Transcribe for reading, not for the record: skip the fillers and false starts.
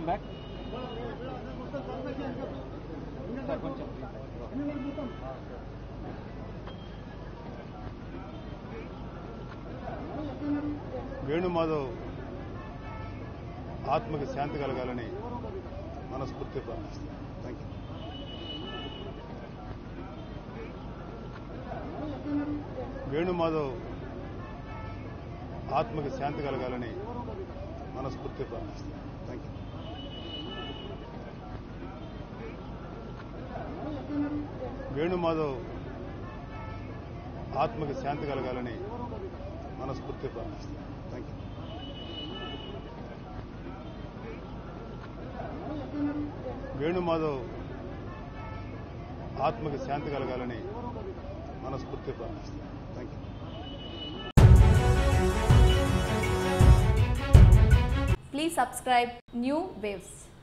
Come back. Sir, కొంచెం వేణుమాధవ్ ఆత్మకి శాంతి కలగాలని మనస్ఫూర్తిగా ప్రార్థిస్తాను. Thank you. వేణుమాధవ్ ఆత్మకి శాంతి కలగాలని మనస్ఫూర్తిగా ప్రార్థిస్తాను. Thank you. వేణుమాధవ్ ఆత్మకి శాంతి కలగాలని మనస్ఫూర్తిగా ప్రార్థిస్తాను. Thank you. వేణుమాధవ్ ఆత్మకి శాంతి కలగాలని మనస్ఫూర్తిగా ప్రార్థిస్తాను. Thank you. Please subscribe New Waves.